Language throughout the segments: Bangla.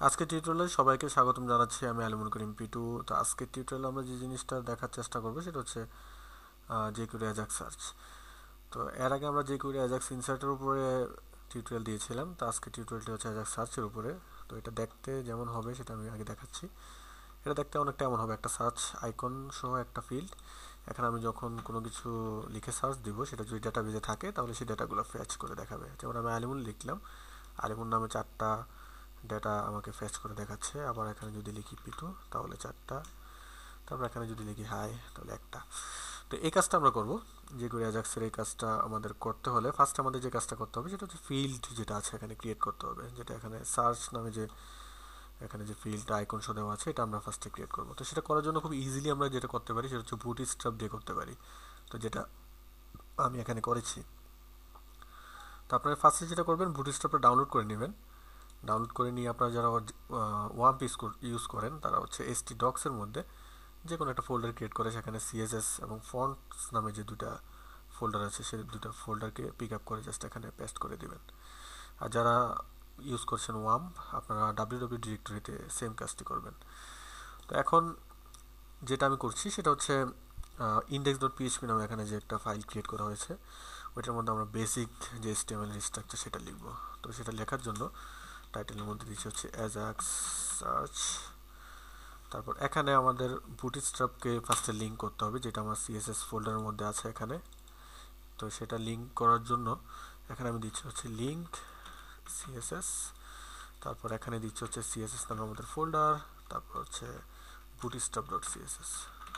আজকের টিউটোরিয়ালে সবাইকে স্বাগতম জানাচ্ছি। আমি আলিমুল করিম পিটু। তো আজকের টিউটোরিয়ালে আমরা যে জিনিসটা দেখার চেষ্টা করবো সেটা হচ্ছে jQuery অ্যাজাক্স সার্চ। তো এর আগে আমরা jQuery অ্যাজাক্স ইনসার্টের উপরে টিউটোরিয়াল দিয়েছিলাম। তো আজকের টিউটোরিয়ালটি হচ্ছে অ্যাজাক্স সার্চের উপরে। তো এটা দেখতে যেমন হবে সেটা আমি আগে দেখাচ্ছি। এটা দেখতে অনেকটা এমন হবে, একটা সার্চ আইকন সহ একটা ফিল্ড। এখানে আমি যখন কোনো কিছু লিখে সার্চ দিব, সেটা যদি ডাটাবেজে থাকে তাহলে সেই ডাটাগুলো ফেচ করে দেখাবে। যেমন আমি আলিমুল লিখলাম, আলিমুল নামে 4টা ডেটা আমাকে ফেচ করে দেখাচ্ছে। আবার এখানে যদি লিখি পিটু তাহলে 4টা, তারপর এখানে যদি লিখি হাই তাহলে একটা। তো এই কাজটা আমরা করব, jQuery অ্যাজাক্সের এই কাজটা আমাদের করতে হলে ফার্স্ট আমাদের যে কাজটা করতে হবে সেটা হচ্ছে ফিল্ড যেটা আছে এখানে ক্রিয়েট করতে হবে, যেটা এখানে সার্চ নামে যে এখানে যে ফিল্ড আইকন শো দেওয়া আছে এটা আমরা ফার্স্টে ক্রিয়েট করব। তো সেটা করার জন্য খুব ইজিলি আমরা যেটা করতে পারি সেটা হচ্ছে বুটস্ট্র্যাপ দিয়ে করতে পারি। তো যেটা আমি এখানে করেছি। তো আপনারা ফার্স্টে যেটা করবেন, বুটস্ট্র্যাপটা ডাউনলোড করে নেবেন। ডাউনলোড করে নিয়ে আপনারা যারা ওয়াম্প ইউজ করেন তারা হচ্ছে htdocs এর মধ্যে যে কোনো একটা ফোল্ডার ক্রিয়েট করে সেখানে সিএসএস এবং ফন্টস নামে যে দুটা ফোল্ডার আছে সেই দুটো ফোল্ডারকে পিক আপ করে জাস্ট এখানে পেস্ট করে দিবেন। আর যারা ইউজ করছেন ওয়াম্প, আপনারা www ডিরেক্টরিতে সেম কাজটি করবেন। তো এখন যেটা আমি করছি সেটা হচ্ছে index.php নামে এখানে যে একটা ফাইল ক্রিয়েট করা হয়েছে ওইটার মধ্যে আমরা বেসিক যে HTML স্ট্রাকচার সেটা লিখব। তো সেটা লেখার জন্য টাইটেলের মধ্যে দিচ্ছি হচ্ছে অ্যাজাক্স সার্চ। তারপর এখানে আমাদের বুটস্ট্র্যাপকে ফার্স্টে লিঙ্ক করতে হবে, যেটা আমার সিএসএস ফোল্ডারের মধ্যে আছে এখানে। তো সেটা লিঙ্ক করার জন্য এখানে আমি দিচ্ছি হচ্ছে লিঙ্ক সিএসএস। তারপর এখানে দিচ্ছি হচ্ছে সিএসএস নামে আমাদের ফোল্ডার, তারপর হচ্ছে bootstrap.css।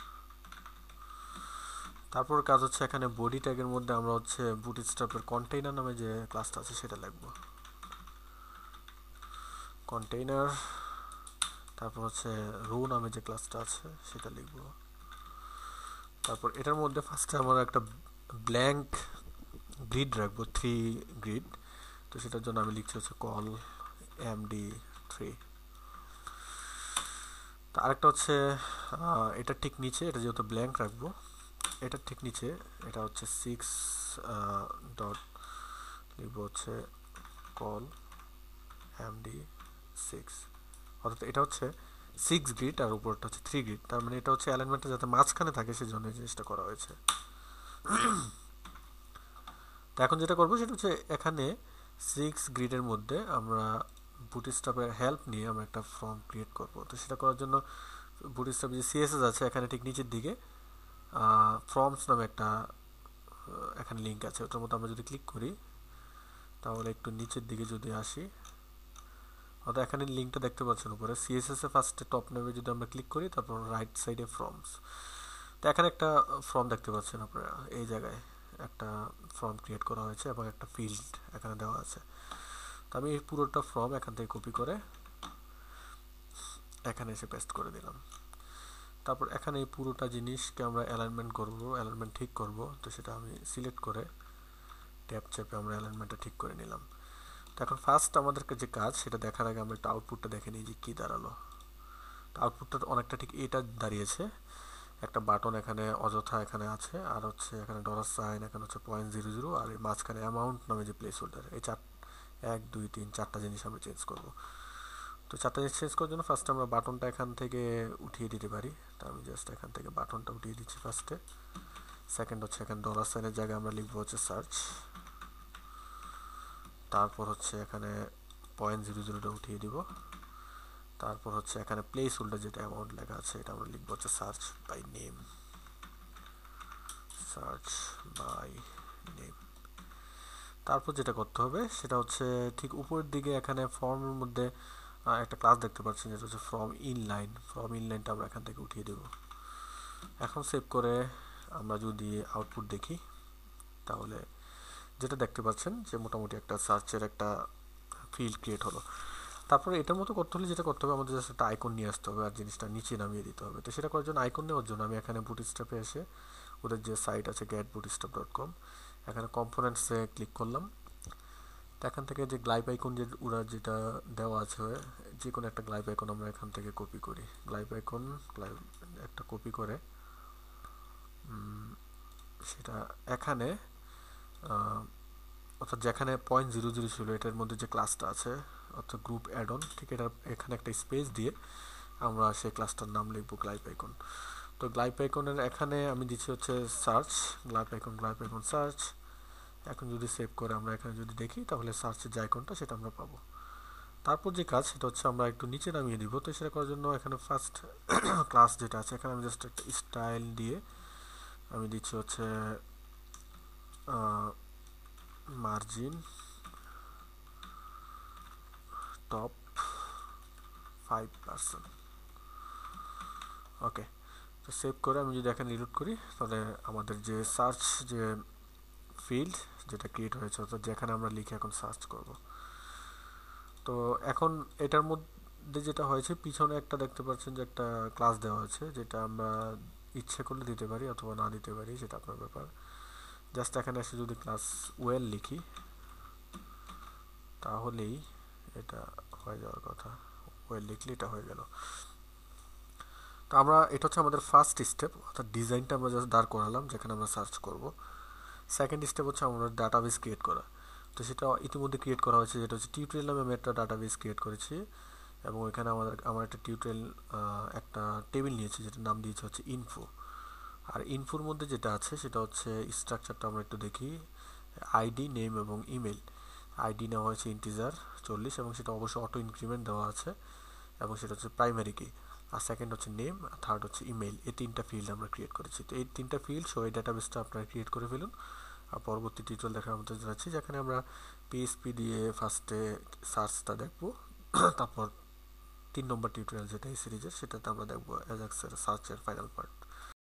তারপর কাজ হচ্ছে এখানে বডি ট্যাগের মধ্যে আমরা হচ্ছে বুটস্ট্র্যাপের কন্টেইনার নামে যে ক্লাসটা আছে সেটা লিখব, কন্টেইনার। তারপর হচ্ছে রো নামে যে ক্লাসটা আছে সেটা লিখব। তারপর এটার মধ্যে ফার্স্টে আমরা একটা ব্ল্যাঙ্ক গ্রিড রাখবো, 3 গ্রিড। তো সেটার জন্য আমি লিখছি হচ্ছে কল md3। তো আরেকটা হচ্ছে এটা ঠিক নিচে, এটা যেহেতু ব্ল্যাঙ্ক রাখবো, এটা ঠিক নিচে এটা হচ্ছে 6 ডট লিখবো হচ্ছে কল md6। অর্থাৎ এটা হচ্ছে 6 গ্রিড আর উপরটা হচ্ছে 3 গ্রিড। তার মানে এটা হচ্ছে অ্যালাইনমেন্টটা যাতে মাঝখানে থাকে সেজন্য এই জিনিসটা করা হয়েছে। তো এখন যেটা করবো সেটা হচ্ছে এখানে 6 গ্রিডের মধ্যে আমরা বুটস্ট্র্যাপের হেল্প নিয়ে আমরা একটা ফর্ম ক্রিয়েট করব। তো সেটা করার জন্য বুটস্ট্র্যাপ যে সিএসএস আছে এখানে ঠিক নিচের দিকে ফর্মস নামে একটা এখানে লিঙ্ক আছে, ওটার মধ্যে আমরা যদি ক্লিক করি তাহলে একটু নিচের দিকে যদি আসি, অর্থাৎ এখানে লিঙ্কটা দেখতে পাচ্ছেন উপরে সিএসএস এ ফার্স্টে টপ নেমে যদি আমরা ক্লিক করি তারপর রাইট সাইডে ফর্মস। তো এখানে একটা ফর্ম দেখতে পাচ্ছেন আপনারা, এই জায়গায় একটা ফর্ম ক্রিয়েট করা হয়েছে এবং একটা ফিল্ড এখানে দেওয়া আছে। তো আমি এই পুরোটা ফর্ম এখান থেকে কপি করে এখানে এসে পেস্ট করে দিলাম। তারপর এখানে এই পুরোটা জিনিসকে আমরা অ্যালাইনমেন্ট করব, অ্যালাইনমেন্ট ঠিক করব। তো সেটা আমি সিলেক্ট করে ট্যাব চেপে আমরা অ্যালাইনমেন্টটা ঠিক করে নিলাম। তো এখন ফার্স্ট আমাদেরকে যে কাজ সেটা দেখার আগে আমরা একটা আউটপুটটা দেখে নিই যে কী দাঁড়ালো। তো আউটপুটটা অনেকটা ঠিক এটা দাঁড়িয়েছে, একটা বাটন এখানে অযথা এখানে আছে, আর হচ্ছে এখানে ডলার সাইন, এখানে হচ্ছে 0.00, আর এই মাঝখানে অ্যামাউন্ট নামে যে প্লেস হোল্ডার। এই 1 2 3 4টা জিনিস আমরা চেঞ্জ করব। তো 4টা জিনিস চেঞ্জ করার জন্য ফার্স্ট আমরা বাটনটা এখান থেকে উঠিয়ে দিতে পারি। তো আমি জাস্ট এখান থেকে বাটনটা উঠিয়ে দিচ্ছি ফার্স্টে। সেকেন্ড হচ্ছে এখানে ডলার সাইনের জায়গায় আমরা লিখবো হচ্ছে সার্চ। তারপর হচ্ছে এখানে 0.00টা উঠিয়ে দিব। তারপর হচ্ছে এখানে প্লেস হোল্ডার যেটা অ্যামাউন্ট লেখা আছে এটা আমরা লিখবো হচ্ছে search by name, search by name. তারপর যেটা করতে হবে সেটা হচ্ছে ঠিক উপরের দিকে এখানে ফর্মের মধ্যে একটা ক্লাস দেখতে পাচ্ছেন যেটা হচ্ছে ফ্রম ইনলাইন। ফ্রম ইনলাইনটা আমরা এখান থেকে উঠিয়ে দেব। এখন সেভ করে আমরা যদি আউটপুট দেখি তাহলে যেটা দেখতে পাচ্ছেন যে মোটামুটি একটা সার্চের একটা ফিল্ড ক্রিয়েট হলো। তারপরে এটার মতো করতে হলে যেটা করতে হবে, আমাদের জাস্ট একটা আইকন নিয়ে আসতে হবে আর জিনিসটা নিচে নামিয়ে দিতে হবে। তো সেটা করার জন্য আইকন নেওয়ার জন্য আমি এখানে বুটস্ট্র্যাপে এসে ওদের যে সাইট আছে getbootstrap.com, এখানে কম্পোনেন্টসে ক্লিক করলাম। তো এখান থেকে যে গ্লাইড আইকন যে ওরা যেটা দেওয়া আছে, যে কোনো একটা গ্লাইড আইকন আমরা এখান থেকে কপি করি। গ্লাইড আইকন একটা কপি করে সেটা এখানে অর্থাৎ যেখানে 0.00 ছিল এটার মধ্যে যে ক্লাসটা আছে অর্থাৎ গ্রুপ অ্যাড অন, ঠিক এটা এখানে একটা স্পেস দিয়ে আমরা সেই ক্লাসটার নাম লিখবো গ্লাইপ আইকন। তো গ্লাইপ আইকনের এখানে আমি দিচ্ছি হচ্ছে সার্চ, গ্লাইপ আইকন সার্চ। এখন যদি সেভ করে আমরা এখানে যদি দেখি তাহলে সার্চের যে আইকনটা সেটা আমরা পাবো। তারপর যে কাজ সেটা হচ্ছে আমরা একটু নিচে নামিয়ে দিব। তো সেটা করার জন্য এখানে ফার্স্ট ক্লাস যেটা আছে এখানে আমি জাস্ট একটা স্টাইল দিয়ে আমি দিচ্ছি হচ্ছে মার্জিন টপ 5%। ওকে, তো সেভ করে আমি যদি এখানে রিলোড করি তাহলে আমাদের যে সার্চ যে ফিল্ড যেটা ক্রিয়েট হয়েছে অর্থাৎ যেখানে আমরা লিখে এখন সার্চ করব। তো এখন এটার মধ্যে যেটা হয়েছে পিছনে একটা দেখতে পাচ্ছেন যে একটা ক্লাস দেওয়া হয়েছে, যেটা আমরা ইচ্ছে করলে দিতে পারি অথবা না দিতে পারি, সেটা আপনার ব্যাপার। জাস্ট এখানে এসে যদি ক্লাস ওয়েল লিখি তাহলেই এটা হয়ে যাওয়ার কথা। ওয়েল লিখলে এটা হয়ে গেল। তো আমরা এটা হচ্ছে আমাদের ফার্স্ট স্টেপ, অর্থাৎ ডিজাইনটা আমরা জাস্ট দাঁড় করালাম যেখানে আমরা সার্চ করব। সেকেন্ড স্টেপ হচ্ছে আমরা ডাটাবেস ক্রিয়েট করা। তো সেটা ইতিমধ্যে ক্রিয়েট করা হয়েছে, যেটা হচ্ছে টিউটোরিয়াল নামে আমি একটা ডাটাবেস ক্রিয়েট করেছি এবং এখানে আমার একটা টিউটোরিয়াল একটা টেবিল নিয়েছি যেটার নাম দিয়েছে হচ্ছে ইনফো। আর ইনফোর মধ্যে যেটা আছে সেটা হচ্ছে স্ট্রাকচারটা আমরা একটু দেখি। আইডি, নেম এবং ইমেল। আইডি নেওয়া হয়েছে ইন্টিজার 40 এবং সেটা অবশ্যই অটো ইনক্রিমেন্ট দেওয়া আছে এবং সেটা হচ্ছে প্রাইমারি কি। আর সেকেন্ড হচ্ছে নেম, আর থার্ড হচ্ছে ইমেল। এই তিনটা ফিল্ড আমরা ক্রিয়েট করেছি। তো এই তিনটা ফিল্ড সহ এই ডাটাবেসটা আপনারা ক্রিয়েট করে ফেলুন। আর পরবর্তী টিউটোরিয়াল দেখার মতো যাচ্ছি যেখানে আমরা পিএসপি দিয়ে ফার্স্টে সার্চটা দেখব, তারপর 3 নম্বর টিউটোরিয়াল যেটা এই সিরিজের সেটাতে আমরা দেখবো অ্যাজাক্সের সার্চের ফাইনাল পার্ট।